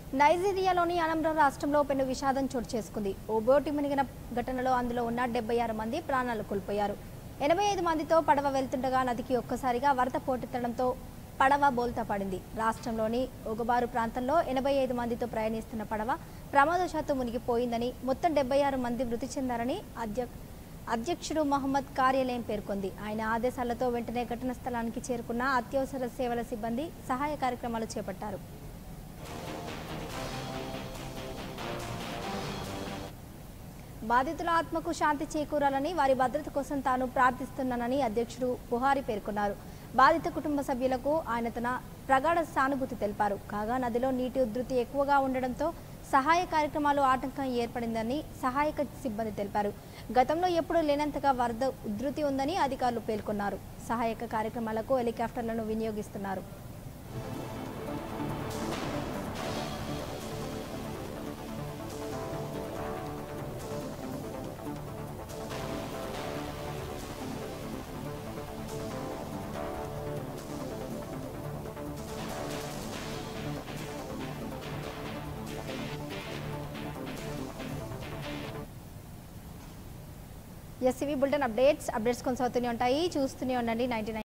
నైజీరియాలోని Anambra రాష్ట్రంలో పెను విషాదం చోటు చేసుకుంది. ఓ బోటు మునిగిన ఘటనలో అందులో ఉన్న 76 మంది ప్రాణాలు కోల్పోయారు. 85 మందితో పడవ వెళ్తుండగా నదికి ఒక్కసారిగా వరద పోటెత్తడంతో పడవ బోల్తా పడింది. రాష్ట్రంలోని ఒగబారు ప్రాంతంలో 85 మందితో ప్రయాణిస్తున్న పడవ ప్రమాదవశాత్తు మునిగిపోయిందని, మొత్తం 76 మంది మృతి చెందారని అధ్యక్షుడు మహమ్మద్ కార్యాలయం పేర్కొంది. ఆయన ఆదేశాలతో వెంటనే ఘటనా స్థలానికి చేరుకున్న అత్యవసర సేవల సిబ్బంది సహాయ కార్యక్రమాలు చేపట్టారు. బాధితుల ఆత్మకు శాంతి చేకూరాలని, వారి భద్రత కోసం తాను ప్రార్థిస్తున్నానని అధ్యక్షుడు బుహారి పేర్కొన్నారు. బాధిత కుటుంబ సభ్యులకు ఆయన తన ప్రగాఢ సానుభూతి తెలిపారు. కాగా నదిలో నీటి ఉధృతి ఎక్కువగా ఉండడంతో సహాయ కార్యక్రమాలు ఆటంకం ఏర్పడిందని సహాయక సిబ్బంది తెలిపారు. గతంలో ఎప్పుడూ లేనంతగా వరద ఉధృతి ఉందని అధికారులు పేర్కొన్నారు. సహాయక కార్యక్రమాలకు హెలికాప్టర్లను వినియోగిస్తున్నారు. ఎస్సీవీ బులెటిన్ అప్డేట్స్ కొనసాగుతూనే ఉంటాయి. చూస్తూనే ఉండండి 99.